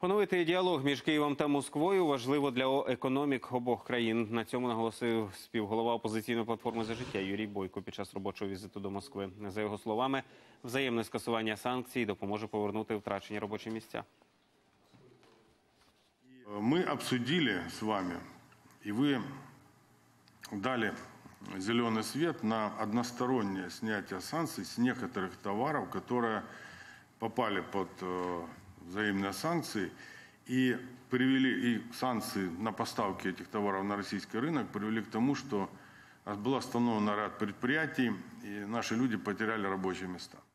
Поновити діалог між Києвом та Москвою важливо для економік обох країн. На цьому наголосив співголова опозиційної платформи «За життя» Юрій Бойко під час робочого візиту до Москви. За його словами, взаємне скасування санкцій допоможе повернути втрачені робочі місця. Мы обсудили с вами, и вы дали зеленый свет на одностороннее снятие санкций с некоторых товаров, которые попали под взаимные санкции, и санкции на поставки этих товаров на российский рынок привели к тому, что был остановлен ряд предприятий, и наши люди потеряли рабочие места.